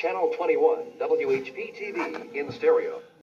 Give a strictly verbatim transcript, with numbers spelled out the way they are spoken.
Channel twenty-one, W H P T V in stereo.